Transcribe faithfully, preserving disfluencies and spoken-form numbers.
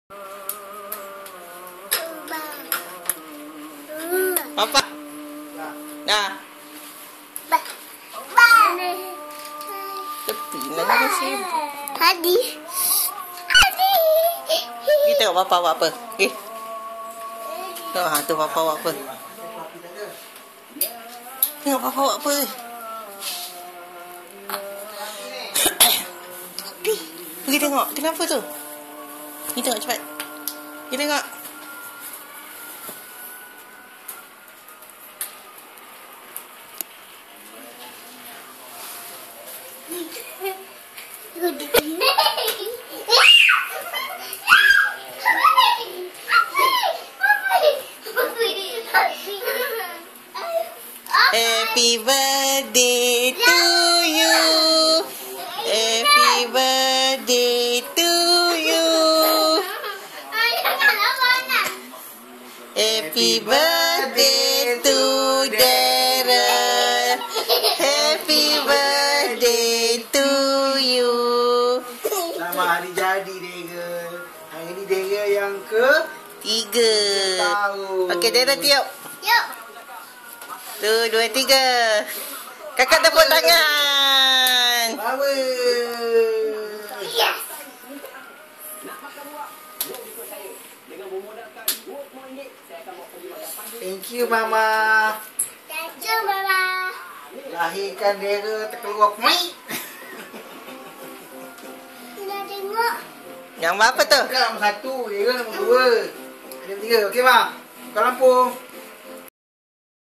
Papa. Nah. Tepi lagi sih. Hadi. Hadi. Kita tengok papa buat apa. Okey. Tengok ha tu papa buat apa. Tengok papa buat apa. Pergi tengok. Kenapa tu? Ni tengok cepat. Pergi tengok. Happy birthday to you. Happy birthday to you. Happy birthday to Darren. Happy birthday to you. Selamat hari jadi Darren. Hari ni Darren yang ke Tiga. tahun. Okey, Darren tiup. Yuk. Tu, dua, tiga. Kakak tepuk tangan. Power. Yes. Thank you Mama. Thank you Mama. Lahirkan Darren terkeluar mai. Nak tengok. Yang berapa tu? Kakak nombor satu, Darren nombor dua. Ada tiga. Okey, Mak. Buka lampu.